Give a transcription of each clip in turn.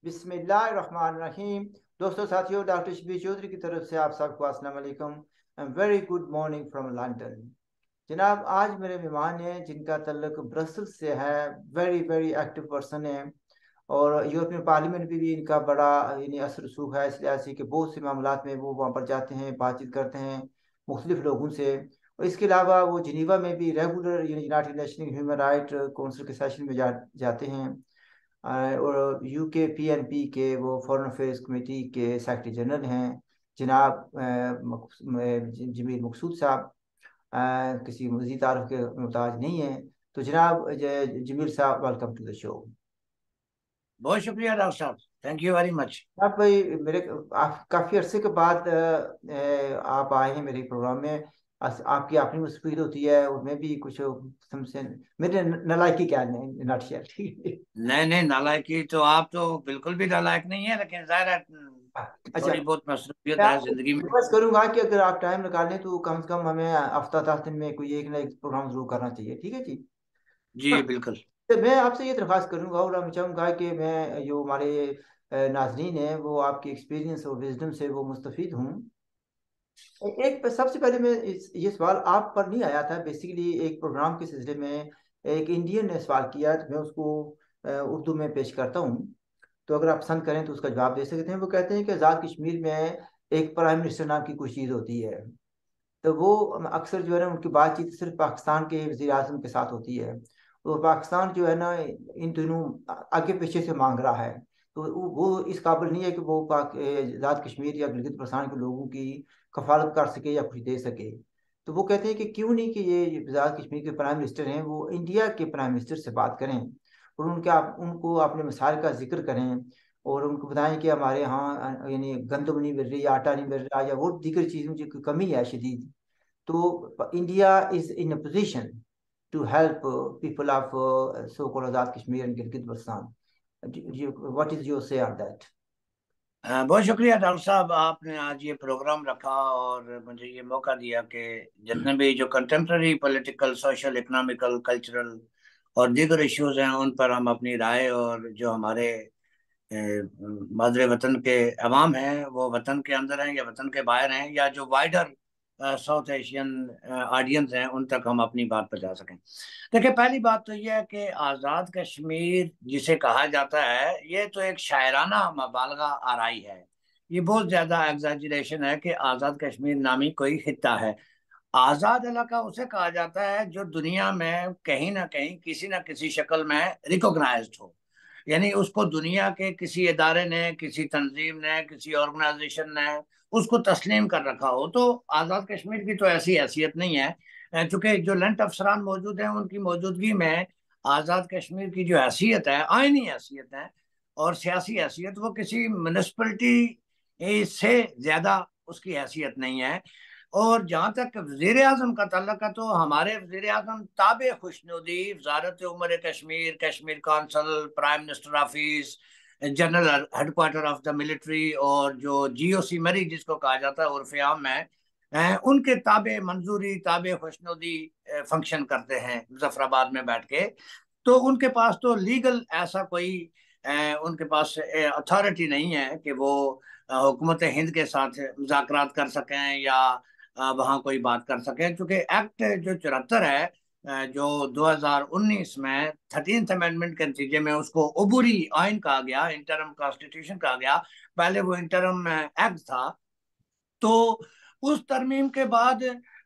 बिस्मिल्लाहिर्रहमानिर्रहीम। दोस्तों साथियों, डॉक्टर शबीर चौधरी की तरफ से आप सबको अस्सलाम वालेकुम and very good morning from London. जनाब, आज मेरे मेहमान हैं जिनका तल्लुक ब्रसल्स से है। वेरी वेरी एक्टिव पर्सन है और यूरोपियन पार्लियामेंट में भी इनका बड़ा यानी असर रसूख है, इस लिहाज से कि बहुत से मामलात में वो वहाँ पर जाते हैं, बातचीत करते हैं मुख्तलिफ लोगों से। और इसके अलावा वो जिनीवा में भी regular united nation human right council के सेशन में जाते हैं। और यूके पीएनपी के वो फॉरेन अफेयर्स कमेटी के सेक्रेटरी जनरल हैं जनाब जमील मकसूद साहब। किसी मज़ीद तारुफ के मोहताज नहीं है। तो जनाब जमील साहब, वेलकम टू द शो। बहुत शुक्रिया डॉक्टर साहब। Thank you very much. आप भाई मेरे आप काफ़ी अरसे के बाद आप आए हैं मेरे प्रोग्राम में। आपकी अपनी मुस्फीद होती है और मैं भी कुछ समझे मेरे नलायकी क्या है नटशेल, ठीक है। नहीं नहीं, नालायकी तो आप तो बिल्कुल भी नालायक नहीं है, लेकिन जाहिर है अच्छा, थोड़ी बहुत मसरूफियत मैं है आपको जिंदगी में। रिक्वेस्ट करूंगा कि अगर आप टाइम निकालें तो कम से कम हमें हफ्ता 10 दिन में कोई एक ना एक प्रोग्राम जरूर करना चाहिए, ठीक है जी। जी बिल्कुल। तो मैं आपसे ये दरख्वास्त करूंगा और मैं चाहूंगा कि मैं जो हमारे नाजरीन हैं वो आपके एक्सपीरियंस और विजडम से वो मुस्तफीद हूँ। एक सबसे पहले मैं ये सवाल आप पर नहीं आया था, बेसिकली एक प्रोग्राम के सिलसिले में एक इंडियन ने सवाल किया तो मैं उसको उर्दू में पेश करता हूँ। तो अगर आप पसंद करें तो उसका जवाब दे सकते हैं। वो कहते हैं कि आज़ाद कश्मीर में एक प्राइम मिनिस्टर नाम की कुछ चीज़ होती है। तो वो अक्सर जो है ना उनकी बातचीत सिर्फ पाकिस्तान के वज़ीर आज़म के साथ होती है। और पाकिस्तान जो है ना इन दिनों आगे पीछे से मांग रहा है। तो वो इस काबिल नहीं है कि वो आज़ाद कश्मीर या गिलगित बल्तिस्तान के लोगों की कफालत कर सके या कुछ दे सके। तो वो कहते हैं कि क्यों नहीं कि ये आज़ाद कश्मीर के प्राइम मिनिस्टर हैं वो इंडिया के प्राइम मिनिस्टर से बात करें और उनको अपने मसाइल का जिक्र करें और उनको बताएं कि हमारे यहाँ यानी गंदम नहीं मिल रही, आटा नहीं मिल रहा या वो दीगर चीज़ों की कमी है शदीद। तो India is in a position to help people of so called Azad Kashmir and Gilgit Baltistan. What is your say on that? बहुत शुक्रिया डॉक्टर साहब, आपने आज ये प्रोग्राम रखा और मुझे ये मौका दिया कि जितने भी जो contemporary political, social, economical, cultural और दीगर इश्यूज हैं उन पर हम अपनी राय और जो हमारे मादरे वतन के अवाम हैं, वो वतन के अंदर हैं या वतन के बाहर हैं, या जो वाइडर साउथ एशियन ऑडियंस हैं, उन तक हम अपनी बात पहुंचा सकें। देखिए, पहली बात तो यह है कि आज़ाद कश्मीर जिसे कहा जाता है, ये तो एक शायराना मबालगा आराई है। ये बहुत ज़्यादा एग्जैजरेशन है कि आज़ाद कश्मीर नामी कोई खित्ता है। आज़ाद इलाका उसे कहा जाता है जो दुनिया में कहीं ना कहीं किसी ना किसी शक्ल में रिकॉग्नाइज्ड हो, यानी उसको दुनिया के किसी इदारे ने, किसी तंजीम ने, किसी ऑर्गेनाइजेशन ने उसको तस्लीम कर रखा हो। तो आज़ाद कश्मीर की तो ऐसी हैसियत नहीं है, चूंकि जो लेंट अफसरान मौजूद हैं उनकी मौजूदगी में आज़ाद कश्मीर की जो हैसियत है, आइनी हैसियत है और सियासी हैसियत, वो किसी म्यूनिसपैलिटी से ज़्यादा उसकी हैसियत नहीं है। और जहाँ तक वजीर आजम का ताल्लुक है, तो हमारे वजीर आजम ताबे खुशनुदी वजारत उमर Kashmir, Kashmir council, prime minister office, general headquarter of the military और जो जीओसी मरी जिसको कहा जाता है उर्फ आम में, उनके ताबे मंजूरी, ताबे खुशनुदी फंक्शन करते हैं मुजफ्फराबाद में बैठ के। तो उनके पास तो लीगल ऐसा कोई उनके पास अथॉरिटी नहीं है कि वो हुकूमत हिंद के साथ मुज़ाकरात कर सकें या वहाँ कोई बात कर सकें, क्योंकि एक्ट जो 74 है, जो 2019 में 13th अमेंडमेंट के नतीजे में उसको अबूरी आइन कहा गया, इंटरम कॉन्स्टिट्यूशन कहा गया। पहले वो इंटरम एक्ट था। तो उस तरमीम के बाद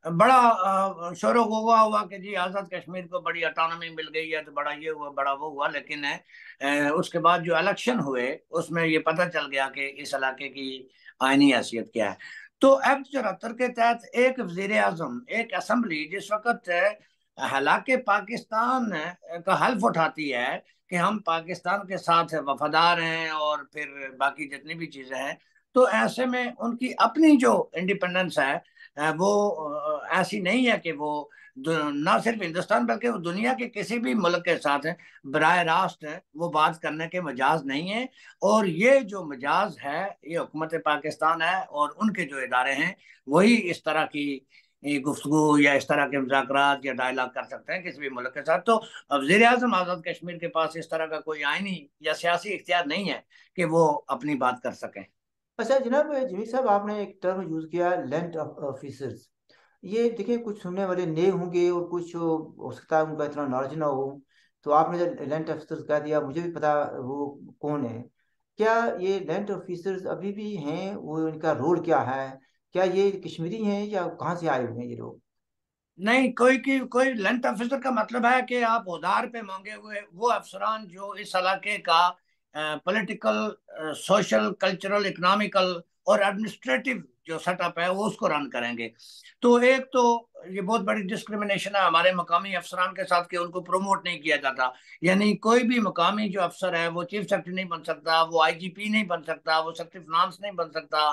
बड़ा शोर गुवा हुआ कि जी आज़ाद कश्मीर को बड़ी ऑटोनॉमी मिल गई है, तो बड़ा ये हुआ, बड़ा वो हुआ। लेकिन उसके बाद जो इलेक्शन हुए उसमें ये पता चल गया कि इस इलाके की आईनी हैसियत क्या है। तो एक्ट 74 के तहत एक वजीर आजम, एक असम्बली जिस वक्त हालांकि पाकिस्तान का हल्फ उठाती है कि हम पाकिस्तान के साथ वफादार हैं और फिर बाकी जितनी भी चीजें हैं, तो ऐसे में उनकी अपनी जो इंडिपेंडेंस है वो ऐसी नहीं है कि वो ना सिर्फ हिंदुस्तान बल्कि वो दुनिया के किसी भी मुल्क के साथ बराह रास्त वो बात करने के मजाज नहीं है। और ये जो मजाज है, ये हुकूमत पाकिस्तान है और उनके जो इदारे हैं वही इस तरह की गुफ्तगू या इस तरह के मुज़ाकरात या डायलॉग कर सकते हैं किसी भी मुल्क के साथ। तो वज़ीर-ए-आज़म आज़ाद कश्मीर के पास इस तरह का कोई आईनी या सियासी इख्तियार नहीं है कि वो अपनी बात कर सकें। अच्छा जनाब जमीर साहब, आपने एक टर्म यूज किया लैंड ऑफिसर्स। ये देखिए, कुछ सुनने वाले नए होंगे और कुछ हो सकता है उनका इतना नॉलेज ना हो। तो आपने जब लैंड ऑफिसर्स कह दिया, मुझे भी पता वो कौन है। क्या ये लैंड ऑफिसर्स अभी भी हैं? वो इनका रोल क्या है? क्या ये कश्मीरी हैं या कहाँ से आए हुए हैं ये लोग? नहीं, कोई लंच ऑफिसर का मतलब है कि आप उधार पे मांगे हुए वो अफसरान जो इस इलाके का पॉलिटिकल, सोशल, कल्चरल, इकोनॉमिकल और एडमिनिस्ट्रेटिव जो सेटअप है वो उसको रन करेंगे। तो एक तो ये बहुत बड़ी डिस्क्रिमिनेशन है हमारे मकामी अफसरान के साथ कि उनको प्रमोट नहीं किया जाता। यानी कोई भी मकामी जो अफसर है वो चीफ सेक्रेटरी नहीं बन सकता, वो आईजीपी नहीं बन सकता, वो सेक्रेटरी फाइनेंस नहीं बन सकता,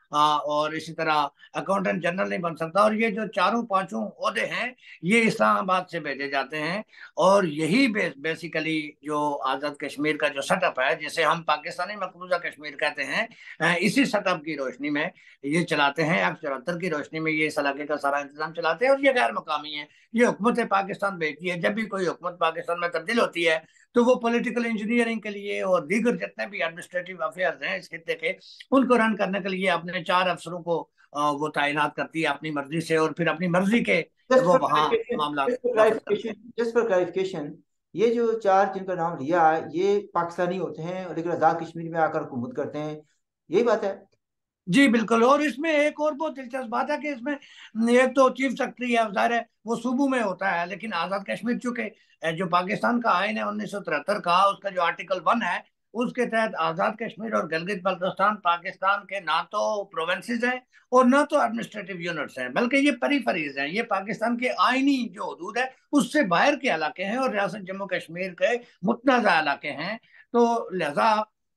और इसी तरह अकाउंटेंट जनरल नहीं बन सकता। और ये जो चारों पांचों ओहदे हैं ये इस्लामाबाद से भेजे जाते हैं। और यही बेसिकली जो आज़ाद कश्मीर का जो सेटअप है जिसे हम पाकिस्तानी मकबूजा कश्मीर कहते हैं, इसी सेटअप की रोशनी में ये चलाते हैं। एक्ट 74 की रोशनी में ये इस इलाके का सारा इंतजाम चलाते हैं। और ये गैर मकामी है, ये हुकूमत पाकिस्तान भेजती है। जब भी कोई हुकूमत पाकिस्तान में तब्दील होती है तो वो पॉलिटिकल इंजीनियरिंग के लिए और दीगर जितने भी एडमिनिस्ट्रेटिव अफेयर्स हैं इस खित्ते के, उनको रन करने के लिए अपने चार अफसरों को वो तैनात करती है अपनी मर्जी से, और फिर अपनी मर्जी के जस्ट वो फॉर वहाँ क्लैरिफिकेशन मामला जस्ट फॉर नफज करते क्लैरिफिकेशन हैं। जस्ट फॉर क्लैरिफिकेशन, ये जो चार जिनका नाम लिया है ये पाकिस्तानी होते हैं लेकिन आजाद कश्मीर में आकर हुकूमत करते हैं, यही बात है? जी बिल्कुल। और इसमें एक और बहुत दिलचस्प बात है कि इसमें एक तो चीफ सेक्रेटरी है, ज़ाहिर है वो सूबों में होता है, लेकिन आज़ाद कश्मीर चूंकि जो पाकिस्तान का आइन है 1973 का, उसका जो आर्टिकल 1 है उसके तहत आज़ाद कश्मीर और गिलगित बल्तिस्तान पाकिस्तान के ना तो प्रोविंसेस हैं और ना तो एडमिनिस्ट्रेटिव यूनिट्स हैं, बल्कि ये पेरीफेरीज हैं। ये पाकिस्तान के आइनी जो हदूद है उससे बाहर के इलाके हैं और रियासत जम्मू कश्मीर के मुतनाज़ा इलाके हैं। तो लिहाजा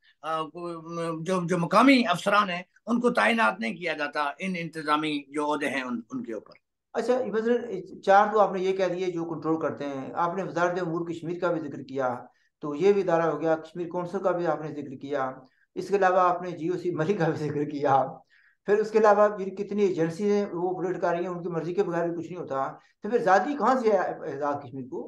जो जो मुकामी अफसरान हैं उनको तैनात नहीं किया जाता इन इंतजामी जो ओहदे हैं उनके ऊपर। अच्छा ये मसलन चार तो आपने ये कह दिए जो कंट्रोल करते हैं, आपने वजारत अमूर कश्मीर का भी जिक्र किया, तो ये भी इदारा हो गया। कश्मीर कौंसिल का भी आपने जिक्र किया। इसके अलावा आपने जीओसी मली का भी जिक्र किया। फिर उसके अलावा ये कितनी एजेंसी हैं वो ऑपरेट कर रही हैं, उनकी मर्जी के बगैर भी कुछ नहीं होता। तो फिर आज़ादी कहाँ से है आज़ाद कश्मीर को?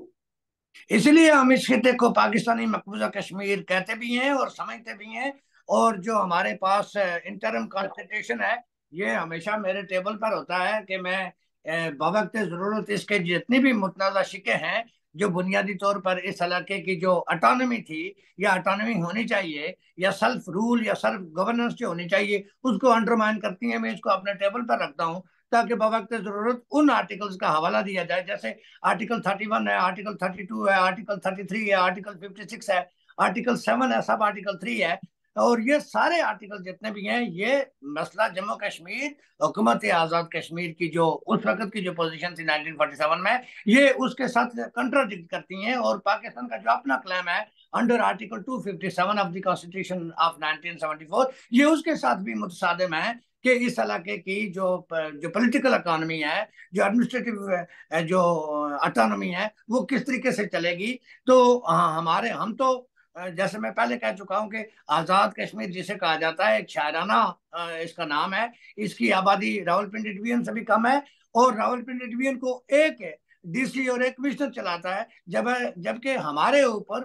इसलिए हम इस खिते को पाकिस्तानी मकबूजा कश्मीर कहते भी हैं और समझते भी हैं। और जो हमारे पास इंटरम कॉन्स्टिट्यूशन है ये हमेशा मेरे टेबल पर होता है कि मैं बवक्त ज़रूरत इसके जितनी भी मुतनाज़ा शिके हैं जो बुनियादी तौर पर इस इलाके की जो अटानमी थी या अटानमी होनी चाहिए या सेल्फ रूल या सेल्फ गवर्नेंस जो होनी चाहिए उसको अंडरमाइन करती हैं, मैं इसको अपने टेबल पर रखता हूँ ताकि बवक्त ज़रूरत उन आर्टिकल्स का हवाला दिया जाए। जैसे आर्टिकल 31 है, आर्टिकल 32 है, आर्टिकल 33 है, आर्टिकल 56 है, आर्टिकल 7 है, सब आर्टिकल 3 है। और ये सारे आर्टिकल जितने भी हैं ये मसला जम्मू कश्मीर, हुकूमत आज़ाद कश्मीर की जो उस वक्त की जो पोजीशन थी 1947 में, ये उसके साथ कंट्राडिक्ट करती हैं। और पाकिस्तान का जो अपना क्लेम है under article 257 of the constitution of 1974, ये उसके साथ भी मुतसादिम है कि इस इलाके की जो जो पॉलिटिकल इकोनॉमी है, जो एडमिनिस्ट्रेटिव जो ऑटोनॉमी है वो किस तरीके से चलेगी। तो हमारे हम तो जैसे मैं पहले कह चुका हूं कि आज़ाद कश्मीर जिसे कहा जाता है एक शायराना इसका नाम है। इसकी आबादी रावलपिंडी डिवीजन से भी कम है और रावलपिंडी डिवीजन को एक डीसी और एक कमिश्नर चलाता है, जबकि हमारे ऊपर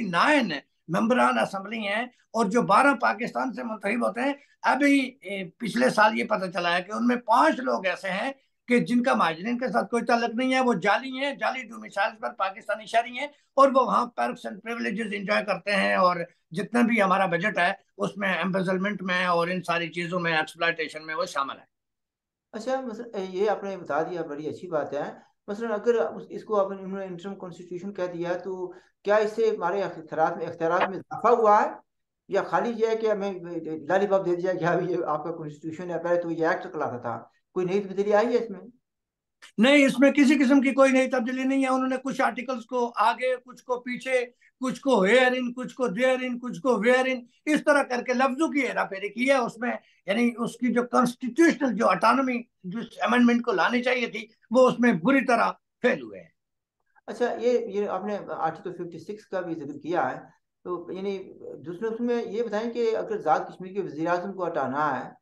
59 मेंबरान असम्बली हैं और जो 12 पाकिस्तान से मुंतखब होते हैं। अभी पिछले साल ये पता चला है कि उनमें 5 लोग ऐसे हैं कि जिनका माजरीन के साथ कोई ताल्लुक नहीं है, वो जाली हैं, जाली डोमिसाइल्स पर पाकिस्तानी शहरी हैं और वो वहाँ पर्क्स एंड प्रिविलेजेस इंजॉय करते हैं। और जितना भी हमारा बजट है उसमें एम्बेजलमेंट में और इन सारी चीज़ों में एक्सप्लॉयटेशन में वो शामिल है। अच्छा मसलन ये आपने बता दिया, बड़ी अच्छी बात है। मसलन अगर इसको आपने इन्होंने इंटरम कॉन्स्टिट्यूशन कह दिया, तो क्या इससे हमारे अख्तियारात में इजाफा हुआ है या खाली ये है कि हमें लालीपॉप दे दिया कि हाँ ये आपका कॉन्स्टिट्यूशन है? पहले तो ये एक्ट कहलाता था, कोई नई तब्दीली आई है इसमें? नहीं, इसमें किसी किस्म की कोई नई तब्दीली नहीं है। उन्होंने कुछ आर्टिकल्स को आगे, कुछ को पीछे, कुछ को हेयर इन, कुछ को देयर इन, कुछ को वेयर इन, इस तरह करके लफ्जों की हेरा फेरी की है उसमें। यानी उसकी जो कॉन्स्टिट्यूशनल जो ऑटोनॉमी जिस अमेंडमेंट को लानी चाहिए थी वो उसमें बुरी तरह फेल हुए हैं। अच्छा ये आपने आर्टिकल 56 का भी जिक्र किया है, तो यानी दूसरे उसमें ये बताएं कि अगर आज़ाद कश्मीर के वज़ीर आज़म को हटाना है,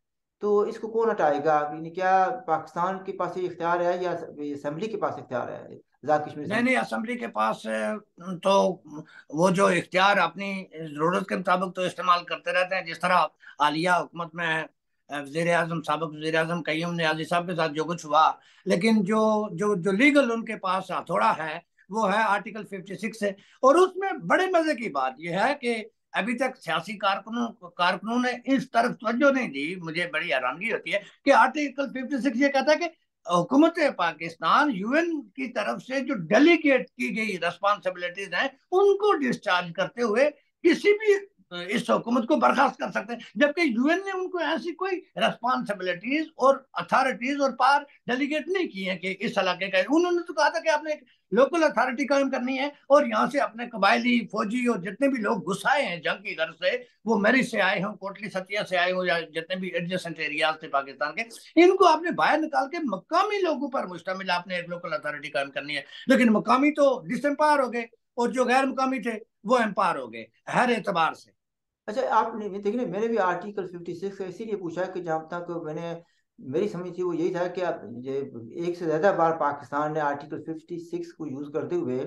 तो इसको कौन हटाएगा? यानी क्या पाकिस्तान के पास ये इख्तियार है या असेंबली के पास इख्तियार है, आजाद कश्मीर नहीं असेंबली? नहीं, असेंबली के पास तो वो जो इख्तियार अपनी जरूरत के मुताबिक तो इस्तेमाल करते रहते हैं, जिस तरह हालिया हुकूमत में वजीर आजम, साबिक वजीर आजम कय्यूम न्याजी साहब के साथ जो कुछ हुआ। लेकिन जो जो जो लीगल उनके पास हथौड़ा है वो है आर्टिकल 56 से। और उसमें बड़े मजे की बात यह है कि अभी तक सियासी कारकुनों ने इस तरफ तवज्जो नहीं दी। मुझे बड़ी हैरानगी होती है कि आर्टिकल 56 ये कहता है कि हुकूमत पाकिस्तान यूएन की तरफ से जो डेलीगेट की गई रेस्पॉन्सिबिलिटीज हैं उनको डिस्चार्ज करते हुए किसी भी इस हुकूमत को बर्खास्त कर सकते हैं, जबकि यूएन ने उनको ऐसी कोई रेस्पॉन्सिबिलिटीज और अथॉरिटीज और पावर डेलीगेट नहीं की है कि इस इलाके का। उन्होंने तो कहा था कि आपने एक लोकल अथॉरिटी कायम करनी है और यहाँ से अपने कबायली, फौजी और जितने भी लोग घुसाए हैं जंग की घर से, वो मेरी से आए हों, कोटली सतिया से आए हों, या जितने भी एडजेसेंट एरियाज थे पाकिस्तान के, इनको आपने बाहर निकाल के मकामी लोगों पर मुश्तमिल आपने एक लोकल अथॉरिटी कायम करनी है। लेकिन मकामी तो डिसएम्पावर हो गए और जो गैर मकामी थे वो एम्पावर हो गए हर एतबार से। अच्छा, आपने देखिए, मैंने भी आर्टिकल 56 का इसीलिए पूछा कि जहाँ तक मैंने, मेरी समझ थी वो यही था कि आप ये एक से ज्यादा बार पाकिस्तान ने आर्टिकल 56 को यूज करते हुए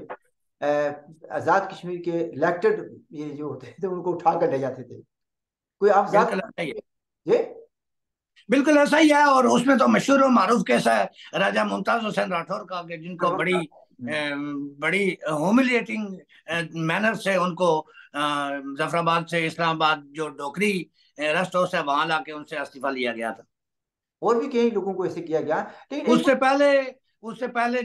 आजाद कश्मीर के इलेक्टेड ये जो होते थे उनको उठा कर ले जाते थे। कोई आप बिल्कुल आजाद ऐसा ही है। ये बिल्कुल ऐसा ही है। और उसमें तो मशहूर और मारूफ केस है राजा मुमताज हुसैन राठौर का, कि जिनको बड़ी बड़ी ह्यूमिलिएटिंग मैनर से उनको जफराबाद से इस्लामाबाद जो डोकरी रेस्ट हाउस है वहां लाके उनसे इस्तीफा लिया गया था। और भी कई लोगों को ऐसे किया गया। लेकिन एक उससे पहले उससे पहले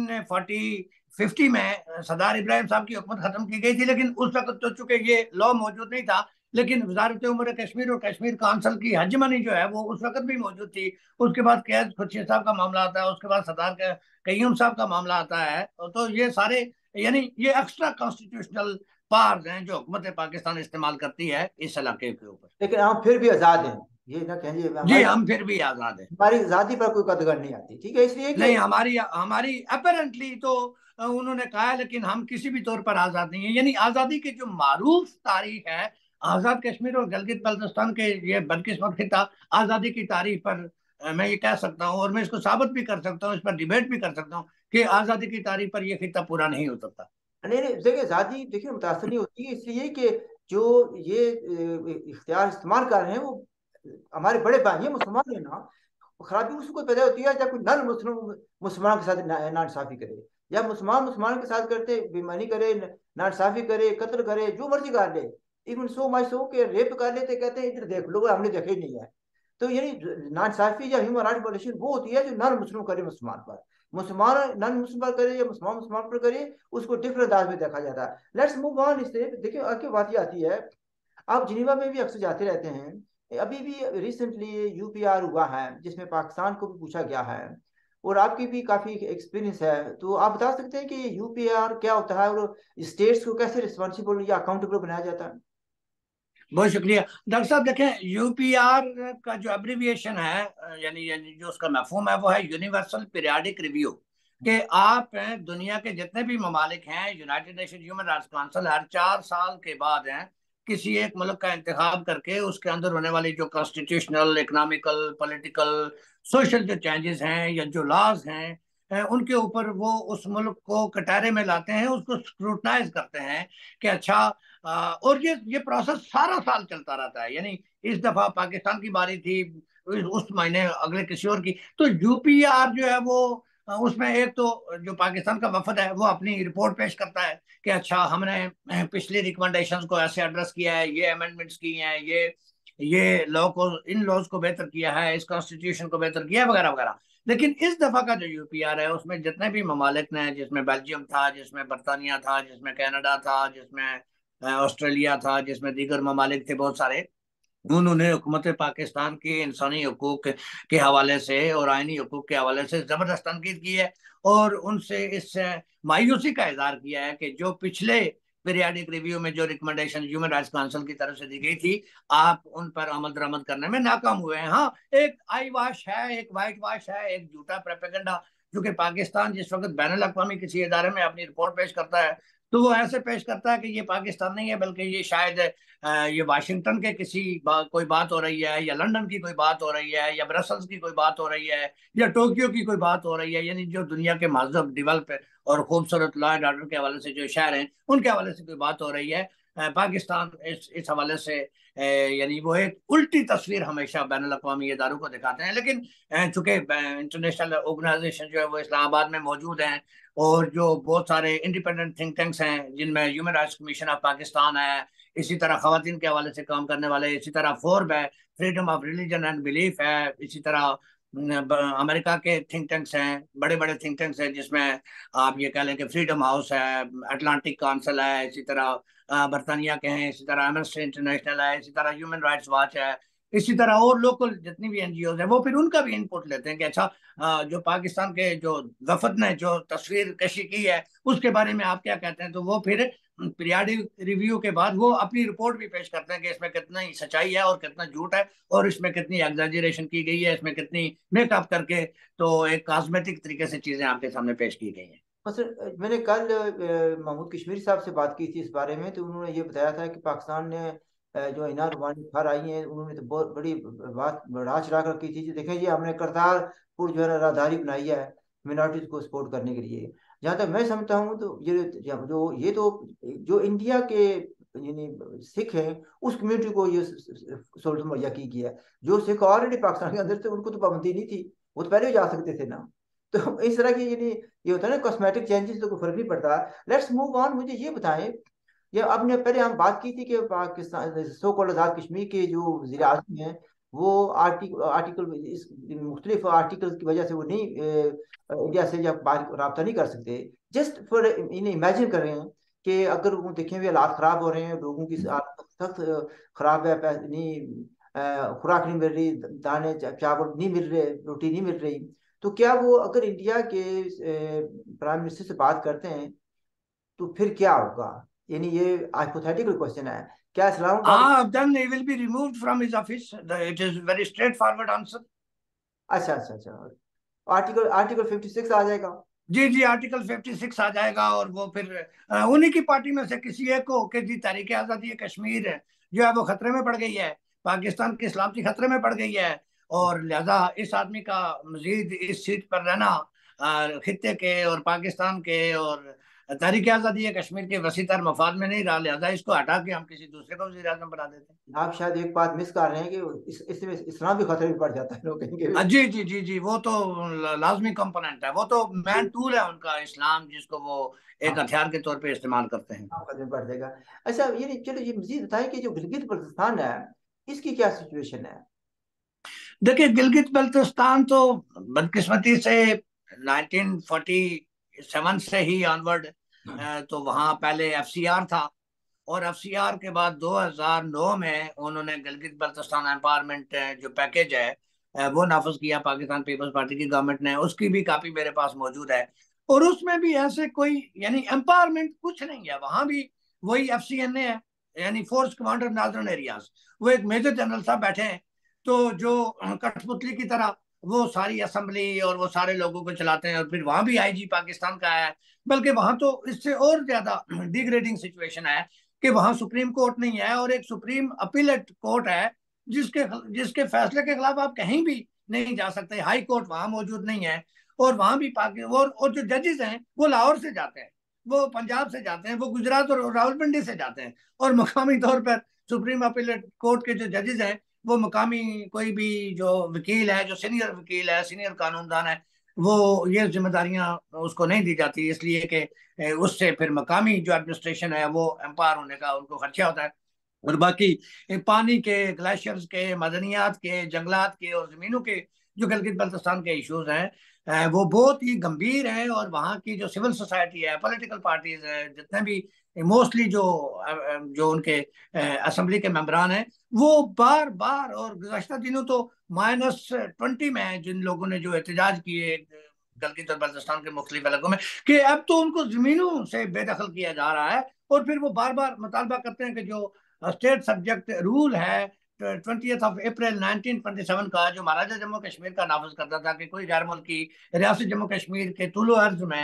1950 में सरदार इब्राहिम साहब की हुकूमत खत्म की गई थी, लेकिन उस वक्त तो चूंकि ये लॉ मौजूद नहीं था, लेकिन वजारत उमर कश्मीर और कश्मीर काउंसिल की हजमनी जो है वो उस वक्त भी मौजूद थी। उसके बाद कैद खुर्शीद साहब का मामला आता है, उसके बाद सरदार कय्यूम साहब का मामला आता है। तो ये सारे, यानी ये एक्स्ट्रा कॉन्स्टिट्यूशनल पावर्स हैं जो हुकूमत पाकिस्तान इस्तेमाल करती है इस इलाके के ऊपर। लेकिन हम फिर भी आजाद हैं, ये ना कहिए जी, हमारी हम फिर भी आजाद हैं। हमारी आजादी पर कोई कदर नहीं आती, ठीक है, इसलिए कि नहीं, हमारी हमारी अपेरेंटली तो उन्होंने कहा है, लेकिन हम किसी भी तौर पर आजाद नहीं है। यानी आजादी की जो मारूफ तारीख है, आजाद कश्मीर और गिलगित बल्तिस्तान के ये बदकिस्मत खिता आजादी की तारीख पर मैं ये कह सकता हूँ और मैं इसको साबित भी कर सकता हूँ, इस पर डिबेट भी कर सकता हूँ कि आजादी की तारीख पर यह खिता पूरा नहीं हो सकता। नहीं नहीं, देखिए आजादी देखिए मुतासर नहीं होती है, इसलिए कि जो ये इख्तियार इस्तेमाल कर रहे हैं वो हमारे बड़े भाई हैं, मुसलमान है ना। खराबी उसको पैदा होती है जब कोई नन मुस्लिम मुसलमान के साथ नाइंसाफी करे, या मुसलमान मुसलमान के साथ करते बेईमानी करे, नाइंसाफी करे, कत्ल करे, जो मर्जी कर ले, इवन सो मच सो के रेप कर लेते, कहते हैं इधर देख लो हमने देखा ही नहीं है। तो यानी नाइंसाफी या ह्यूमन राइट वायलेशन वो होती है जो नन मुस्लिम करे मुसलमान पर, मुसलमान नन मुस्लिम पर करे या मुसलमान मुसलमान पर करे, उसको डिफरेंट अंदाज में देखा जाता है। Let's move on. इससे देखिए आगे बात ये आती है, आप जिनीवा में भी अक्सर जाते रहते हैं, अभी भी रिसेंटली यूपीआर हुआ है जिसमें पाकिस्तान को भी पूछा गया है, और आपकी भी काफी एक्सपीरियंस है, तो आप बता सकते हैं कि यूपीआर क्या होता है और स्टेट्स को कैसे रिस्पॉन्सिबल या अकाउंटेबल बनाया जाता है? बहुत शुक्रिया डॉक्टर साहब। देखें, यूपीआर का जो एब्रीविएशन है, यानी यानी जो उसका मफहूम है वो है यूनिवर्सल पीरियाडिक रिव्यू। कि आप दुनिया के जितने भी ममालिक हैं, united nation human rights council हर 4 साल के बाद हैं किसी एक मुल्क का इंतखाब करके उसके अंदर होने वाली जो कॉन्स्टिट्यूशनल, इकोनॉमिकल, पॉलिटिकल, सोशल जो चेंजेस हैं या जो लॉज हैं, उनके ऊपर वो उस मुल्क को कटारे में लाते हैं, उसको स्क्रूटनाइज करते हैं कि अच्छा। और ये प्रोसेस सारा साल चलता रहता है। यानी इस दफा पाकिस्तान की बारी थी, उस महीने अगले किसी और की। तो यूपीआर जो है वो उसमें एक तो जो पाकिस्तान का वफद है वो अपनी रिपोर्ट पेश करता है कि अच्छा हमने पिछली रिकमेंडेशंस को ऐसे एड्रेस किया है, ये अमेंडमेंट्स किए हैं, ये लॉ को, इन लॉज को बेहतर किया है, इस कॉन्स्टिट्यूशन को बेहतर किया है, वगैरह वगैरह। लेकिन इस दफा का जो यूपीआर है उसमें जितने भी ममालिक ने, जिसमें बेल्जियम था, जिसमें बर्तानिया था, जिसमें कनाडा था, जिसमें ऑस्ट्रेलिया था, जिसमें दीगर ममालिक थे बहुत सारे, उन्होंने हुकूमत पाकिस्तान के इंसानी हकूक के हवाले से और आईनी हकूक के हवाले से जबरदस्त तनकीद की है। और उनसे इस मायूसी का इजहार किया है कि जो पिछले पीरियाडिक रिव्यू में जो रिकमेंडेशन ह्यूमन राइट्स काउंसिल की तरफ से दी गई थी, आप उन पर अमल दरामद करने में नाकाम हुए हैं। हाँ, एक आई वाश है, एक वाइट वाश है, एक झूठा प्रोपेगेंडा, क्योंकि पाकिस्तान जिस वक्त बैनुल अक़वामी किसी इदारे में अपनी रिपोर्ट पेश करता है तो वो ऐसे पेश करता है कि ये पाकिस्तान नहीं है, बल्कि ये शायद ये वाशिंगटन के कोई बात हो रही है, या लंदन की कोई बात हो रही है, या ब्रसल्स की कोई बात हो रही है, या टोक्यो की कोई बात हो रही है, यानी जो दुनिया के महजब, डेवलप और खूबसूरत लॉ एंड ऑर्डर के हवाले से जो शहर हैं उनके हवाले से कोई बात हो रही है। पाकिस्तान इस हवाले से यानी वो एक उल्टी तस्वीर हमेशा बैनुल अक़वामी इदारों को दिखाते हैं। लेकिन चूंकि इंटरनेशनल ऑर्गेनाइजेशन जो है वो इस्लामाबाद में मौजूद हैं, और जो बहुत सारे इंडिपेंडेंट थिंक टैंक्स हैं जिनमें human rights commission of Pakistan है, इसी तरह खवातीन के हवाले से काम करने वाले, इसी तरह फोर्ब है, freedom of religion and belief है, इसी तरह अमेरिका के थिंक टैंक्स हैं, बड़े बड़े थिंक टैंक्स हैं, जिसमें आप ये कह लें कि फ्रीडम हाउस है, अटलांटिक काउंसिल है, इसी तरह बरतानिया के हैं, इसी तरह एमनेस्टी इंटरनेशनल है, इसी तरह ह्यूमन राइट्स वॉच है, इसी तरह और लोकल जितनी भी एनजीओ है वो फिर उनका भी इनपुट लेते हैं कि अच्छा जो पाकिस्तान के जो वफद ने जो तस्वीर कशी की है उसके बारे में आप क्या कहते हैं। तो वो फिर पीरियाडिक रिव्यू के बाद वो अपनी रिपोर्ट भी पेश करते हैं कि इसमें कितना सच्चाई है और कितना झूठ है, और इसमें कितनी एग्जैजरेशन की गई है, इसमें कितनी मेकअप करके तो एक कॉस्मेटिक तरीके से चीजें आपके सामने पेश की गई हैं। सर मैंने कल महमूद कश्मीरी साहब से बात की थी इस बारे में, तो उन्होंने ये बताया था कि पाकिस्तान ने जो इना रुमानी घर आई हैं, उन्होंने तो बहुत बड़ी बात बढ़ा चढ़ा कर की थी कि देखें जी हमने करतारपुर जो है ना राहदारी बनाई है मिनॉरिटीज को सपोर्ट करने के लिए। जहाँ तक मैं समझता हूँ तो ये तो जो इंडिया के यानी सिख हैं उस कम्युनिटी को ये सहूलत मुहैया की गया है। जो सिख ऑलरेडी पाकिस्तान के अंदर थे उनको तो पाबंदी नहीं थी, वो तो पहले भी जा सकते थे ना। तो इस तरह की यानी ये होता है ना कॉस्मेटिक चेंजेस तो कोई फर्क नहीं पड़ता। Let's move on. मुझे ये बताएं, ये आपने पहले हम बात की थी कि पाकिस्तान सो कॉल्ड आजाद कश्मीर के जो वज़ीर आज़म हैं वो आर्टिकल इस मुख्तलिफ आर्टिकल की वजह से वो नहीं इंडिया से या रब्ता नहीं कर सकते। जस्ट फॉर इन्हें इमेजिन कर रहे हैं कि अगर वो देखें भी हालात ख़राब हो रहे हैं, लोगों की हालत सख्त ख़राब है, नहीं खुराक नहीं मिल रही, दाने चावल नहीं मिल रहे, रोटी नहीं मिल रही, तो क्या वो अगर इंडिया के प्राइम मिनिस्टर से बात करते हैं तो फिर क्या होगा? यानी ये हाइपोथेटिकल क्वेश्चन है। क्या इस्लामाबाद? हाँ, then he will be removed from his office. It is very straightforward answer. अच्छा अच्छा अच्छा, आर्टिकल आर्टिकल 56 आ जाएगा। जी जी, आर्टिकल 56 आ जाएगा, और वो फिर उन्हीं की पार्टी में से किसी एक को कि जी तहरीक आज़ादी कश्मीर जो है वो खतरे में पड़ गई है, पाकिस्तान की सलामती खतरे में पड़ गई है, और लिहाजा इस आदमी का मजीद इस सीट पर रहना खित्ते के और पाकिस्तान के और तहरीक आज़ादी कश्मीर के वसीतर मफाद में नहीं रहा, लिहाजा इसको हटा के हम किसी दूसरे को वज़ीर आज़म बना देते हैं। आप शायद एक बात मिस कर रहे हैं कि इसमें इस्लाम भी खतरे में पड़ जाता है, लोग कहेंगे। जी जी जी जी, वो तो लाजमी कंपोनेंट है, वो तो मैन टूल है उनका इस्लाम, जिसको वो एक हाँ हथियार के तौर पे इस्तेमाल करते हैं। हाँ, खतरे में पड़ जाएगा। अच्छा ये चलो ये मजीद बताएं कि जो गिलगित बल्तिस्तान है इसकी क्या सिचुएशन है? देखिए, गिलगित बल्तिस्तान तो बदकिस्मती से 1947 से ही ऑनवर्ड तो वहाँ पहले एफसीआर था, और एफसीआर के बाद 2009 में उन्होंने गिलगित बल्तिस्तान एम्पावरमेंट जो पैकेज है वो नाफिज किया, पाकिस्तान पीपल्स पार्टी की गवर्नमेंट ने। उसकी भी कापी मेरे पास मौजूद है, और उसमें भी ऐसे कोई यानी एम्पावरमेंट कुछ नहीं है, वहां भी वही एफसीएनए है, यानी फोर्स कमांडर नॉर्दर्न एरियाज। वो एक मेजर जनरल साहब बैठे हैं, तो जो कठपुतली की तरह वो सारी असेंबली और वो सारे लोगों को चलाते हैं, और फिर वहां भी आईजी पाकिस्तान का है। बल्कि वहां तो इससे और ज्यादा डिग्रेडिंग सिचुएशन है कि वहां सुप्रीम कोर्ट नहीं है, और एक सुप्रीम अपीलेट कोर्ट है जिसके जिसके फैसले के खिलाफ आप कहीं भी नहीं जा सकते। हाई कोर्ट वहां मौजूद नहीं है, और वहां भी और जो जजेस हैं वो लाहौर से जाते हैं, वो पंजाब से जाते हैं, वो गुजरात और रावलपिंडी से जाते हैं, और मकामी तौर पर सुप्रीम अपीलेट कोर्ट के जो जजेस हैं वो मकामी कोई भी जो वकील है, जो सीनियर वकील है, सीनियर कानूनदान है, वो ये जिम्मेदारियां उसको नहीं दी जाती, इसलिए कि उससे फिर मकामी जो एडमिनिस्ट्रेशन है वो एम्पावर होने का उनको खर्चा होता है। और बाकी पानी के, ग्लेशियर्स के, मदनियात के, जंगलात के और जमीनों के जो गिलगित बल्तिस्तान के इश्यूज हैं वो बहुत ही गंभीर है, और वहाँ की जो सिविल सोसाइटी है, पॉलिटिकल पार्टीज है, जितने भी मोस्टली जो उनके असेंबली के मेंबरान हैं, वो बार बार, और गुज़श्ता दिनों तो -20 में है जिन लोगों ने जो एहतजाज किए गिलगित और बल्तिस्तान के मुख्तलिफ इलाकों में, कि अब तो उनको जमीनों से बेदखल किया जा रहा है, और फिर वो बार बार मुतालबा करते हैं कि जो स्टेट सब्जेक्ट रूल है 20 अप्रैल 1927 का, जो महाराजा जम्मू कश्मीर का नाफिज करता था कि कोई गैर मुल्की रियासत जम्मू कश्मीर के तुलो अर्ज में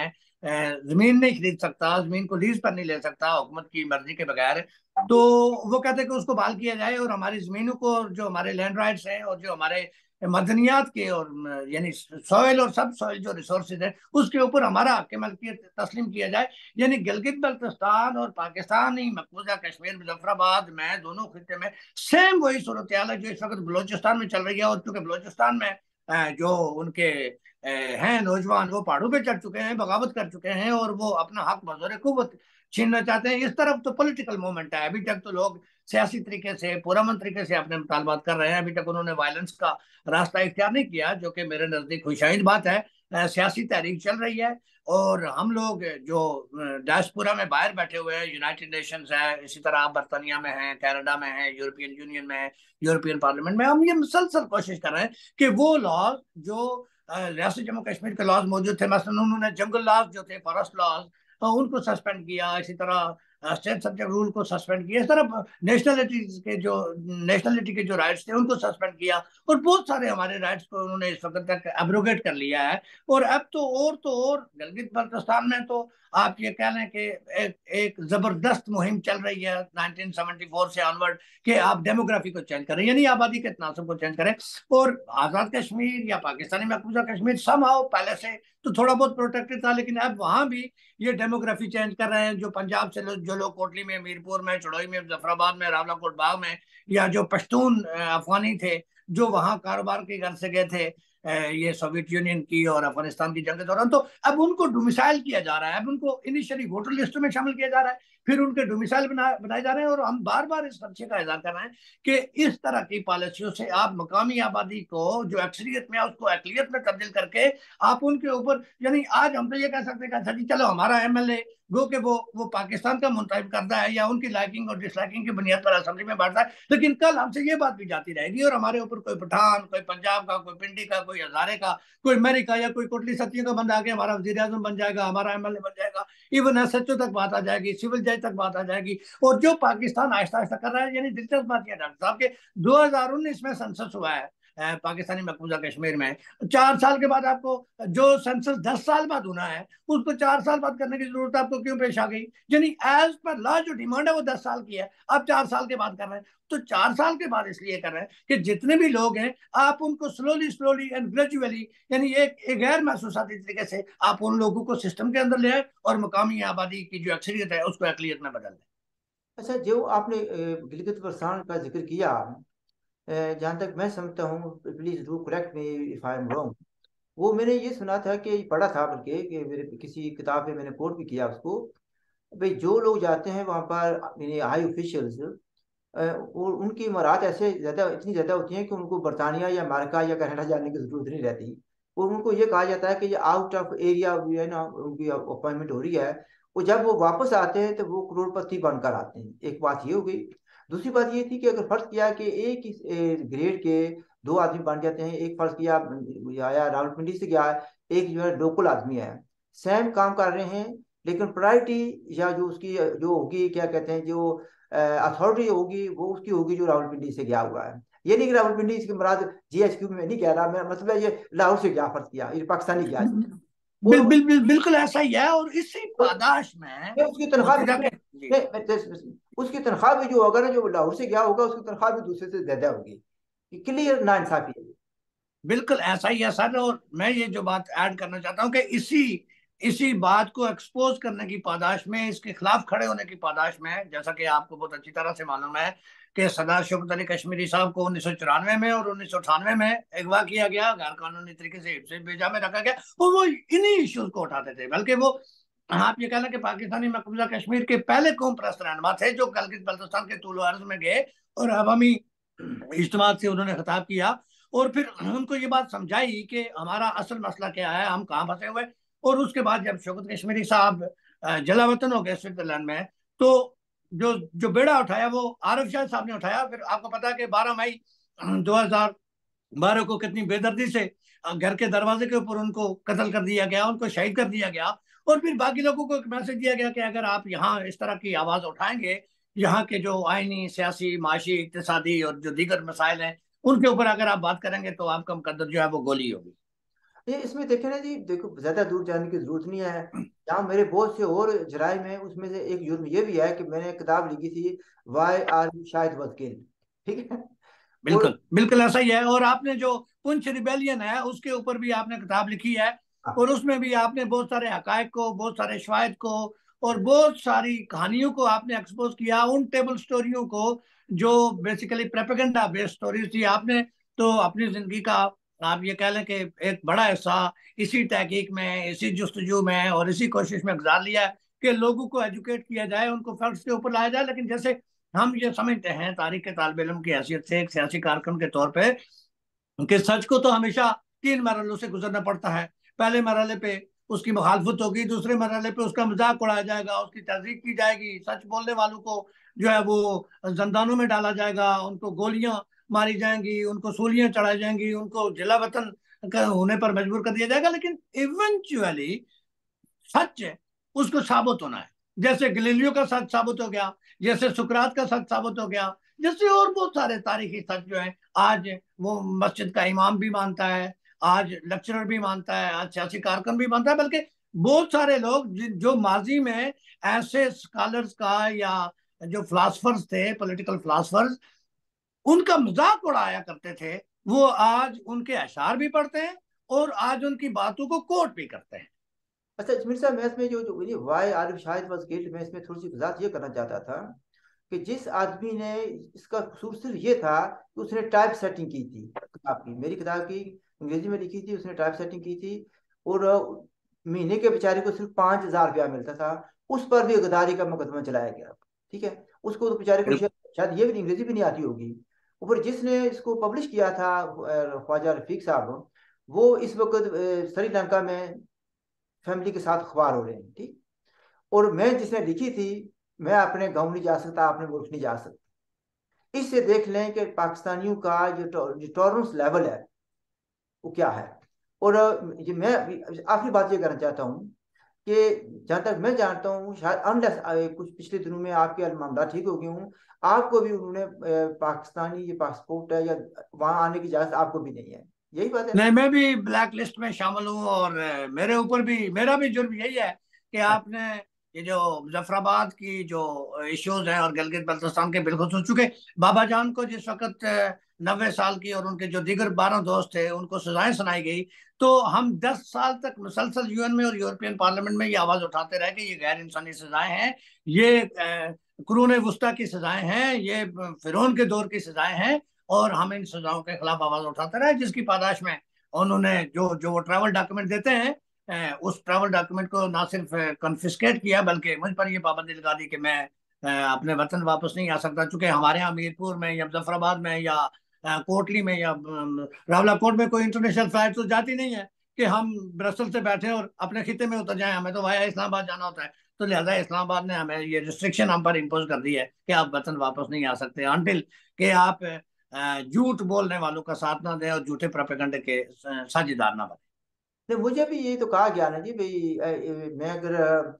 जमीन नहीं खरीद सकता, जमीन को लीज पर नहीं ले सकता हुकूमत की मर्जी के बगैर, तो वो कहते हैं कि उसको बहाल किया जाए और हमारी जमीनों को, जो हमारे लैंड राइट्स हैं और जो हमारे मदनियात के और यानी सॉइल और सब सॉइल जो रिसोर्सेज है उसके ऊपर हमारा हक मलकियत तस्लीम किया जाए। यानी गिलगित बल्तिस्तान और पाकिस्तानी मकबूजा कश्मीर मुजफ्फराबाद में दोनों खिते में सेम वही सूरत हाल है जो इस वक्त बलोचिस्तान में चल रही है। और क्योंकि बलोचिस्तान में जो उनके हैं नौजवान, वो पहाड़ों पे चढ़ चुके हैं, बगावत कर चुके हैं और वो अपना हक बजोर कुव्वत छीनना चाहते हैं। इस तरफ तो पॉलिटिकल मूवमेंट है, अभी तक तो लोग सियासी तरीके से, पुरअमन तरीके से अपने मुतालबात कर रहे हैं। अभी तक उन्होंने वायलेंस का रास्ता इख्तियार नहीं किया, जो कि मेरे नजदीक खुशाइंद बात है। सियासी तहरीक चल रही है और हम लोग जो डायस्पोरा में बाहर बैठे हुए हैं, यूनाइटेड नेशंस है, इसी तरह आप बर्तानिया में हैं, कनाडा में हैं, यूरोपियन यूनियन में है, यूरोपियन पार्लियामेंट में, हम ये मुसलसल कोशिश कर रहे हैं कि वो लॉज जो रियासत जम्मू कश्मीर के लॉज मौजूद थे, मसलन उन्होंने जंगल लॉज जो थे, फॉरेस्ट लॉज, उनको सस्पेंड किया, इसी तरह स्टेट सब्जेक्ट रूल को सस्पेंड किया, इस तरह नेशनलिटी के जो राइट्स थे उनको सस्पेंड किया और बहुत सारे हमारे राइट्स को उन्होंने इस वक्त तक एब्रोगेट कर लिया है। और अब तो और गिलगित बल्तिस्तान में तो आप ये कह लें कि एक जबरदस्त मुहिम चल रही है 1974 से ऑनवर्ड कि आप डेमोग्राफी को चेंज करें, यानी आबादी के तनासब को चेंज करें। और आजाद कश्मीर या पाकिस्तानी मकबूजा कश्मीर समहाउ पहले से तो थोड़ा बहुत प्रोटेक्टेड था, लेकिन अब वहां भी ये डेमोग्राफी चेंज कर रहे हैं। जो पंजाब से जो लोग कोटली में, मीरपुर में, चड़ोई में, मुजफ्फराबाद में, रावलाकोट बाग में, या जो पश्तून अफगानी थे जो वहां कारोबार के घर से गए थे ये सोवियत यूनियन की और अफगानिस्तान की जंग के दौरान, तो अब उनको डोमिसाइल किया जा रहा है, अब उनको इनिशियली वोटर लिस्ट में शामिल किया जा रहा है, फिर उनके डोमिसाइल बनाए जा रहे हैं। और हम बार बार इस खदशे का इजहार कर रहे हैं कि इस तरह की पॉलिसियों से आप मकामी आबादी को जो अक्सरियत में है उसको अकलियत में तब्दील करके आप उनके ऊपर, यानी आज हम तो ये कह सकते हैं कि अच्छा जी चलो हमारा एमएलए गो के वो पाकिस्तान का मुंतखब करता है या उनकी लाइकिंग और डिसलाइकिंग की बुनियाद पर असेंबली में बैठता है, लेकिन कल हमसे ये बात भी जाती रहेगी और हमारे ऊपर कोई पठान, कोई पंजाब का, कोई पिंडी का, कोई हजारे का, कोई मेरी का या कोई कोटली सत्तियों का बंदा आके हमारा वजीर आजम बन जाएगा, हमारा एमएलए बन जाएगा, इवन एसएचओ तक बात आ जाएगी, सिविल जज तक बात आ जाएगी। और जो पाकिस्तान आहिस्ता आहिस्ता कर रहा है, यानी दिलचस्प बात यह डॉक्टर साहब के 2019 में सेंसस हुआ है पाकिस्तानी मकबूजा कश्मीर में। 4 साल के बाद आपको जो सेंसस 10 साल बाद होना है उसको 4 साल बाद करने की जरूरत आपको क्यों पेश आ गई? यानी एज पर लॉ जो डिमांड है वो 10 साल की है, आप 4 साल के बाद कर रहे हैं। तो 4 साल के बाद इसलिए कर रहे हैं कि जितने भी लोग हैं आप उनको स्लोली स्लोली एंड ग्रेजुअली, यानी एक गैर महसूसाती तरीके से आप उन लोगों को सिस्टम के अंदर ले आए और मकामी आबादी की जो अक्सरियत है उसको अकलियत में बदल दें। अच्छा, जो आपने गिलगित बल्तिस्तान का जिक्र किया, जहाँ तक मैं समझता हूँ, please do correct me if I am wrong, वो मैंने ये सुना था कि पढ़ा था, बल्कि कि मेरे किसी किताब में मैंने कोट भी किया उसको, भाई जो लोग जाते हैं वहाँ पर, यानी हाई ऑफिशियल्स, वो उनकी इमारत ऐसे ज़्यादा, इतनी ज़्यादा होती हैं कि उनको बरतानिया या अमेरिका या कनाडा जाने की ज़रूरत नहीं रहती। और उनको ये कहा जाता है कि ये आउट ऑफ एरिया भी है ना, उनकी अपॉइंटमेंट हो रही है, वो जब वो वापस आते हैं तो वो करोड़पति बनकर आते हैं। एक बात ये हो गई। दूसरी बात ये थी कि अगर फर्ज किया कि एक ही ग्रेड के दो आदमी बन जाते हैं, एक फर्ज किया आया रावलपिंडी से गया, एक जो है लोकल आदमी है, सेम काम कर रहे हैं, लेकिन प्रायोरिटी या जो उसकी जो होगी, क्या कहते हैं, जो अथॉरिटी होगी, वो उसकी होगी जो रावलपिंडी से गया हुआ है। ये नहीं कि रावलपिंडी इसकी मुराद जीएचक्यू में नहीं कह रहा मैं, मतलब है ये लाहौर से गया, फर्ज किया ये पाकिस्तानी गया, और बिल्कुल ऐसा ही है। और इसी पादाश में उसकी तनख्वाह मुर्तजा भी के जी। उसकी तनख्वाह भी जो होगा ना, जो लाहौर से गया होगा, उसकी तनख्वाह भी दूसरे से ज्यादा होगी। क्लियर ना इंसाफी है। बिल्कुल ऐसा ही है सर। और मैं ये जो बात ऐड करना चाहता हूँ कि इसी इसी बात को एक्सपोज करने की पादाश में, इसके खिलाफ खड़े होने की पादाश में, जैसा कि आपको बहुत अच्छी तरह से मालूम है कि सरदार शौकत अली कश्मीरी साहब को 1994 में और 1998 में अगवा किया गया, गैर कानूनी तरीके से भेजा में रखा गया, और वो इन्हीं इश्यूज को उठाते थे। बल्कि वो, आप ये कहना कि पाकिस्तानी मकबूजा कश्मीर के पहले कौम परस्त रहनुमा थे जो गिलगित बल्तिस्तान के तूल अर्ज में गए और अवामी इज्तिमा से उन्होंने खिताब किया और फिर उनको ये बात समझाई कि हमारा असल मसला क्या है, हम कहाँ फंसे हुए। और उसके बाद जब शौकत कश्मीरी साहब जलावतन हो गए स्विट्जरलैंड में, तो जो जो बेड़ा उठाया वो आरिफ शाह साहब ने उठाया। फिर आपको पता है कि 12 मई 2012 को कितनी बेदर्दी से घर के दरवाजे के ऊपर उनको कत्ल कर दिया गया, उनको शहीद कर दिया गया। और फिर बाकी लोगों को एक मैसेज दिया गया कि अगर आप यहाँ इस तरह की आवाज उठाएंगे, यहाँ के जो आईनी, सियासी, माशी, इक्तिसादी और जो दीगर मसाइल हैं उनके ऊपर अगर आप बात करेंगे, तो आपका मुकद्दर जो है वो गोली होगी। ये इसमें देखे ना जी, देखो ज्यादा दूर जाने की जरूरत नहीं है। यहाँ मेरे बहुत से और जराइम है, उसमें से एक जुर्म ये भी है कि मैंने किताब लिखी थी, वाई आर यू शाहिद वकील, ठीक है। और बिल्कुल बिल्कुल ऐसा ही है। और आपने जो पुंछ रिबेलियन है उसके ऊपर भी आपने किताब लिखी है, और उसमें भी आपने बहुत सारे हकायक को, बहुत सारे शवाहिद को और बहुत सारी कहानियों को आपने एक्सपोज किया, उन टेबल स्टोरियों को जो बेसिकली प्रोपेगेंडा बेस्ड स्टोरीज थी। आपने तो अपनी जिंदगी का, आप ये कह लें कि एक बड़ा हिस्सा इसी तहकीक में, इसी जुस्तजू में और इसी कोशिश में गुजार लिया है कि लोगों को एजुकेट किया जाए, उनको फैक्ट्स के ऊपर लाया जाए। लेकिन जैसे हम ये समझते हैं तारीख के तालिब इल्म की हैसियत से, एक सियासी कारकुन के तौर पे, कि सच को तो हमेशा 3 मरहलों से गुजरना पड़ता है। पहले मरहले पे उसकी मुखालफत होगी, दूसरे मरहले पे उसका मजाक उड़ाया जाएगा, उसकी तजदीक की जाएगी, सच बोलने वालों को जो है वो जंदानों में डाला जाएगा, उनको गोलियां मारी जाएंगी, उनको सूलियां चढ़ाई जाएंगी, उनको जिला वतन होने पर मजबूर कर दिया जाएगा। लेकिन इवेंचुअली सच है उसको साबित होना है। जैसे गलीलियो का सच साबित हो गया, जैसे सुकरात का सच साबित हो गया, जैसे और बहुत सारे तारीखी सच जो है आज वो मस्जिद का इमाम भी मानता है, आज लेक्चरर भी मानता है, आज सियासी कारकुन भी मानता है। बल्कि बहुत सारे लोग जो माजी में ऐसे स्कॉलर्स का या जो फिलासफर्स थे, पॉलिटिकल फिलासफर्स, उनका मजाक उड़ाया करते थे, वो आज उनके अशार भी पढ़ते हैं और आज उनकी बातों को कोट भी करते हैं। अच्छा जमीर साहब, मैं इसमें जो why are you Shahid was killed, मैं इसमें थोड़ी सी वजाहत ये करना चाहता था कि जिस आदमी ने, इसका कसूर सिर्फ ये था कि उसने टाइप सेटिंग की थी किताब की, मेरी किताब की अंग्रेजी में लिखी थी, उसने टाइप सेटिंग की थी। और महीने के बेचारे को सिर्फ 5,000 रुपया मिलता था, उस पर भी गद्दारी का मुकदमा चलाया गया, ठीक है। उसको तो बेचारे को बिल्कुल शायद ये भी अंग्रेजी भी नहीं आती होगी। ऊपर जिसने इसको पब्लिश किया था, ख्वाजा रफीक साहब, वो इस वक्त श्रीलंका में फैमिली के साथ अखबार हो रहे हैं, ठीक। और मैं जिसने लिखी थी, मैं अपने गाँव नहीं जा सकता, अपने मुल्क नहीं जा सकता। इससे देख लें कि पाकिस्तानियों का जो टॉलरेंस लेवल है वो क्या है। और ये मैं आखिरी बात ये करना चाहता हूँ कि जहाँ तक मैं जानता हूँ, शायद अनलेस कुछ पिछले दिनों में आपके मामला ठीक हो गए हूँ, आपको भी उन्होंने पाकिस्तानी ये पासपोर्ट है या वहाँ आने की इजाज़त आपको भी नहीं है, यही बात है ना? नहीं, मैं भी ब्लैक लिस्ट में शामिल हूँ, और मेरे ऊपर भी, मेरा भी जुर्म यही है कि आपने ये जो मुजफ्फराबाद की जो इश्यूज हैं और गिलगित बल्तिस्तान के बिलखुसूस, चुके बाबा जान को जिस वक्त 90 साल की और उनके जो दीगर 12 दोस्त थे उनको सजाएं सुनाई गई, तो हम 10 साल तक मुसलसल यूएन में और यूरोपियन पार्लियामेंट में ये आवाज उठाते रहे कि ये गैर इंसानी सजाएं हैं, ये कुरून वुस्ता की सजाएं हैं, ये फिरौन के दौर की सजाएं हैं। और हम इन सजाओं के खिलाफ आवाज उठाते रहे, जिसकी पादाश में उन्होंने जो जो वो ट्रैवल डॉक्यूमेंट देते हैं, उस ट्रैवल डॉक्यूमेंट को ना सिर्फ कन्फिस्केट किया, बल्कि मुझ पर ये पाबंदी लगा दी कि मैं अपने वतन वापस नहीं आ सकता, चूंकि हमारे यहाँ मीरपुर में या मुजफ्फराबाद में या कोटली में या रावलाकोट में कोई इंटरनेशनल फ्लाइट तो जाती नहीं है कि हम ब्रसल से बैठे और अपने खिते में उतर जाएं। हमें तो वाया इस्लामाबाद जाना होता है। तो लिहाजा इस्लामाबाद ने हमें ये रिस्ट्रिक्शन हम पर इम्पोज कर दी है कि आप वतन वापस नहीं आ सकते अनटिल कि आप झूठ बोलने वालों का साथ ना दें और झूठे प्रोपेगेंडे के साझेदार ना बने। नहीं, मुझे भी ये तो कहा गया ना जी भाई, मैं अगर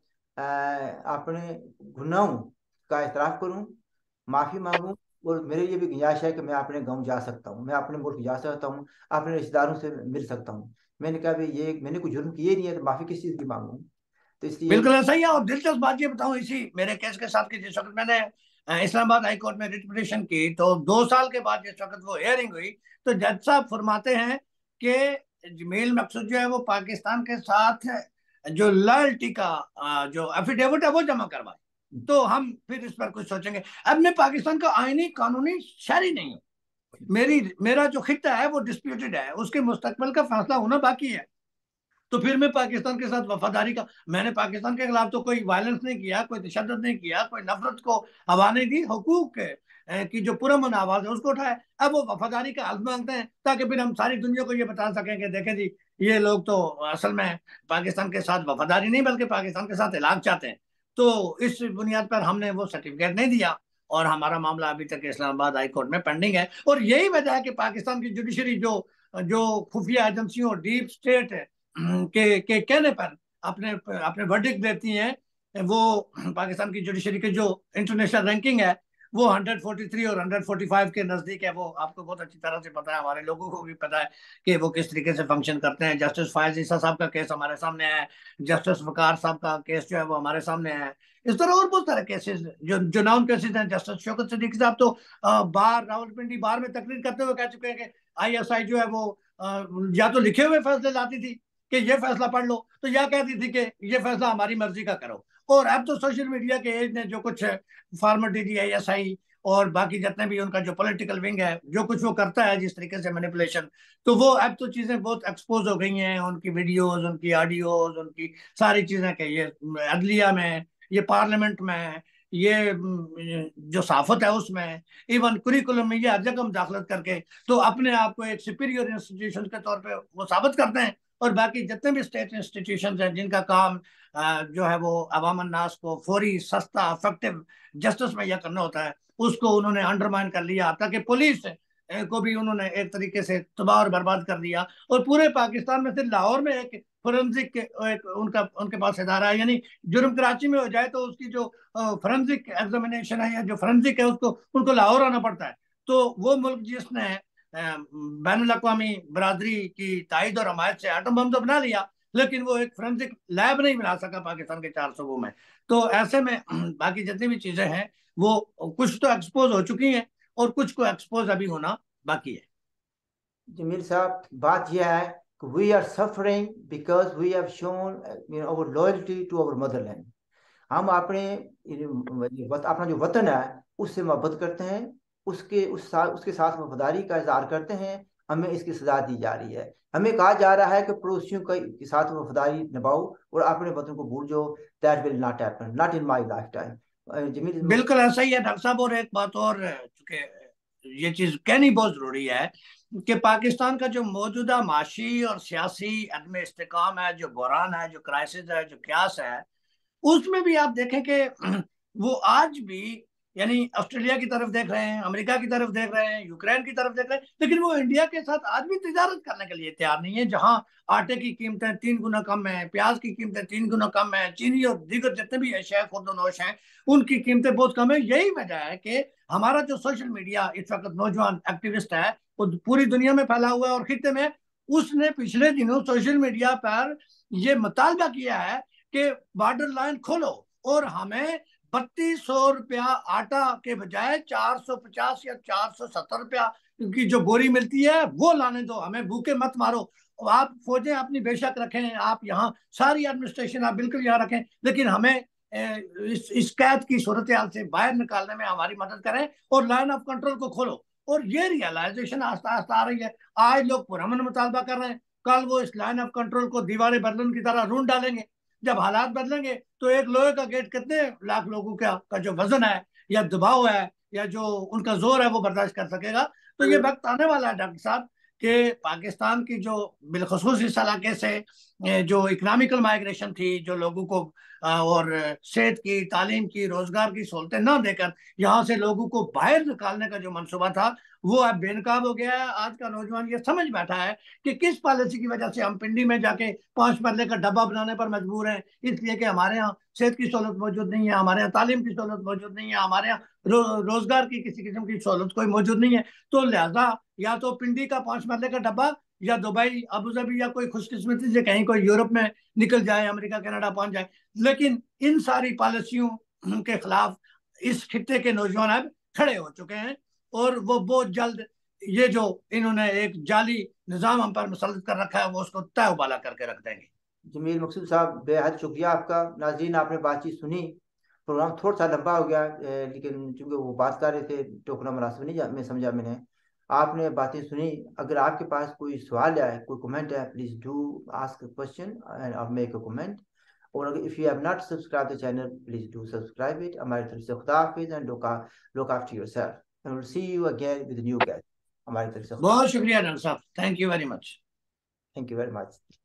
अपने गुनाहों का एतराफ़ करूं, माफ़ी मांगूं, और मेरे ये भी गुंजाइश है कि मैं अपने गांव जा सकता हूं, मैं अपने मुल्क जा सकता हूं, अपने रिश्तेदारों से मिल सकता हूं। मैंने कहा भाई ये मैंने कोई जुर्म किए नहीं है, तो माफ़ी किस चीज़ की मांगूं। तो इसलिए बिल्कुल ऐसा ही है। और दिलचस्प बात ये बताऊं इसी मेरे केस के साथ कि जिस वक्त मैंने इस्लामाबाद हाई कोर्ट में रिट पिटीशन की, तो 2 साल के बाद जिस वक्त वो हियरिंग हुई, तो जज साहब फरमाते हैं कि जमील मकसूद जो है वो पाकिस्तान के साथ जो लॉयल्टी का जो एफिडेविट है वो जमा करवाए, तो हम फिर इस पर कुछ सोचेंगे। अब मैं पाकिस्तान का आईनी कानूनी शहरी नहीं हूँ, मेरा जो खिता है वो डिस्प्यूटेड है, उसके मुस्तकबिल का फैसला होना बाकी है। तो फिर मैं पाकिस्तान के साथ वफादारी का, मैंने पाकिस्तान के खिलाफ तो कोई वायलेंस नहीं किया, कोई तशद्दुद नहीं किया, कोई नफरत को हवा नहीं दी, हुकूक की जो पुरअमन आवाज है उसको उठाया। अब वो वफादारी का हल्फ मांगते हैं ताकि फिर हम सारी दुनिया को ये बता सकें कि देखें जी, ये लोग तो असल में पाकिस्तान के साथ वफादारी नहीं बल्कि पाकिस्तान के साथ इलाक चाहते हैं। तो इस बुनियाद पर हमने वो सर्टिफिकेट नहीं दिया, और हमारा मामला अभी तक इस्लामाबाद हाई कोर्ट में पेंडिंग है। और यही वजह है कि पाकिस्तान की जुडिशरी जो जो खुफिया एजेंसियों, डीप स्टेट के कहने पर अपने अपने वर्डिक्ट देती हैं, वो पाकिस्तान की जुडिशरी की जो इंटरनेशनल रैंकिंग है वो 143 और 145 के नजदीक है। वो आपको बहुत अच्छी तरह से पता है, हमारे लोगों को भी पता है कि वो किस तरीके से फंक्शन करते हैं। जस्टिस फायज ईसा साहब का केस हमारे सामने है, जस्टिस वकार साहब का केस जो है वो हमारे सामने है। इस तरह और बहुत सारे केसेस जो नाउन केसेस हैं। जस्टिस शौकत सिद्दीकी साहब तो बार रावलपिंडी बार में तकरीर करते हुए कह चुके हैं कि ISI जो है वो या तो लिखे हुए फैसले लाती थी कि ये फैसला पढ़ लो, तो या कहती थी कि ये फैसला हमारी मर्जी का करो। और अब तो सोशल मीडिया के एज ने जो कुछ फॉर्मेलिटी दी ISI और बाकी जितने भी उनका जो पॉलिटिकल विंग है, जो कुछ वो करता है जिस तरीके से मैनिपुलेशन, तो वो अब तो चीजें बहुत एक्सपोज हो गई हैं। उनकी वीडियोस, उनकी ऑडियोज, उनकी सारी चीजें के ये अदलिया में, ये पार्लियामेंट में, ये जो साफत है उसमें, इवन कुरिकुलम में, ये हर जगह मुदाखलत करके तो अपने आप को एक सुपीरियर इंस्टीट्यूशन के तौर पे वो साबित करते हैं। और बाकी जितने भी स्टेट इंस्टीट्यूशन हैं जिनका काम जो है वो अवाम अन्नास को फौरी, सस्ता, इफेक्टिव जस्टिस मुहैया करना होता है, उसको उन्होंने अंडरमाइन कर लिया। ताकि पुलिस को भी उन्होंने एक तरीके से तबाह और बर्बाद कर दिया। और पूरे पाकिस्तान में सिर्फ लाहौर में एक फोरेंसिक एक उनके पास इदारा है। यानी जुर्म कराची में हो जाए तो उसकी जो फोरेंसिक एग्जामिनेशन है या जो फोरेंसिक है उसको उनको लाहौर आना पड़ता है। तो वो मुल्क जिसने बैनुल अक़वामी बरादरी की तायद और हमायत से एटम बम तो बना लिया, लेकिन वो एक फोरेंसिक लैब नहीं बना सका पाकिस्तान के 4 सूबों में। तो ऐसे में बाकी जितनी भी चीजें हैं वो कुछ तो एक्सपोज हो चुकी हैं और कुछ को एक्सपोज अभी होना बाकी है। जमील साहब, बात यह है कि we are suffering because we have shown our loyalty to our motherland. हम अपना जो वतन है उससे मोहब्बत करते हैं, उसके साथ वफादारी का इजहार करते हैं। हमें इसकी सजा दी जा रही है। हमें कहा जा रहा है कि पड़ोसियों के साथ वफादारी निभाओ और अपने वतन को भूल जाओ। That will not happen, not in my lifetime. Jamil, बिल्कुल ऐसा ही है डॉक्टर साहब। और एक बात और, चूंकि ये चीज कहनी बहुत जरूरी है कि पाकिस्तान का जो मौजूदा माशी और सियासी अदम इस्तेकाम है, जो बहरान है, जो क्राइसिस है, जो क्यास है, उसमें भी आप देखें कि वो आज भी, यानी ऑस्ट्रेलिया की तरफ देख रहे हैं, अमेरिका की तरफ देख रहे हैं, यूक्रेन की तरफ देख रहे हैं, लेकिन वो इंडिया के साथ आज भी तिजारत करने के लिए तैयार नहीं है। जहां आटे की कीमतें 3 गुना कम है, प्याज की कीमतें 3 गुना कम है, चीनी और दीगर जितने भी अशिया खुर्दोनोश हैं उनकी कीमतें बहुत कम है। यही वजह है कि हमारा जो सोशल मीडिया इस वक्त नौजवान एक्टिविस्ट है वो पूरी दुनिया में फैला हुआ है और खित्ते में। उसने पिछले दिनों सोशल मीडिया पर यह मुतालबा किया है कि बॉर्डर लाइन खोलो और हमें 3200 रुपया आटा के बजाय 450 या 470 रुपया की जो बोरी मिलती है वो लाने दो, हमें भूखे मत मारो। आप फौजें अपनी बेशक रखें, आप यहाँ सारी एडमिनिस्ट्रेशन आप बिल्कुल यहाँ रखें, लेकिन हमें इस कैद की सूरत हाल से बाहर निकालने में हमारी मदद करें और लाइन ऑफ कंट्रोल को खोलो। और ये रियलाइजेशन आस्ता आस्ता आ रही है। आज लोग पुरअमन मुतालबा कर रहे हैं, कल वो इस लाइन ऑफ कंट्रोल को दीवारें बर्तन की तरह रूंड डालेंगे। जब हालात बदलेंगे तो एक लोहे का गेट कितने लाख लोगों का जो वजन है या दबाव है या जो उनका जोर है वो बर्दाश्त कर सकेगा। तो ये वक्त आने वाला है डॉक्टर साहब कि पाकिस्तान की जो बिलखसूस इस इलाके से जो इकोनॉमिकल माइग्रेशन थी, जो लोगों को और सेहत की, तालीम की, रोजगार की सहूलतें ना देकर यहाँ से लोगों को बाहर निकालने का जो मनसूबा था वो अब बेनकाब हो गया है। आज का नौजवान ये समझ बैठा है कि किस पॉलिसी की वजह से हम पिंडी में जाके 5 मरले का डब्बा बनाने पर मजबूर हैं, इसलिए कि हमारे यहाँ सेहत की सहूलत मौजूद नहीं है, हमारे यहाँ तालीम की सहूलत मौजूद नहीं है, हमारे यहाँ रोजगार की किसी किस्म की सहूलत कोई मौजूद नहीं है। तो लिहाजा या तो पिंडी का 5 मरले का डब्बा या दुबई, अबू धाबी या कोई खुशकिस्मती से कहीं कोई यूरोप में निकल जाए, अमेरिका कनाडा पहुंच जाए। लेकिन इन सारी पॉलिसियों के खिलाफ इस खित्ते के नौजवान अब खड़े हो चुके हैं और वो बहुत जल्द ये जो इन्होंने एक जाली निजाम हम पर मुसल्लत कर रखा है वो उसको तय उबाला करके रख देंगे। जमील मकसूद साहब, बेहद शुक्रिया आपका। नाज़रीन, आपने बातचीत सुनी। प्रोग्राम थोड़ा सा लंबा हो गया, लेकिन चूंकि वो बात कर रहे थे टोकना मुनासिब नहीं मैं समझा मैंने। आपने बातें सुनी। अगर आपके पास कोई सवाल है, कोई कमेंट है, please do ask a question और मेक अ कमेंट। और अगर if you have not subscribe the channel, please do subscribe it. हमारी तरफ से खुदा हाफिज and look after yourself and will see you again with new guest. हमारी तरफ से खुदा। बहुत शुक्रिया डॉक्टर साहब, thank you very much. Thank you very much.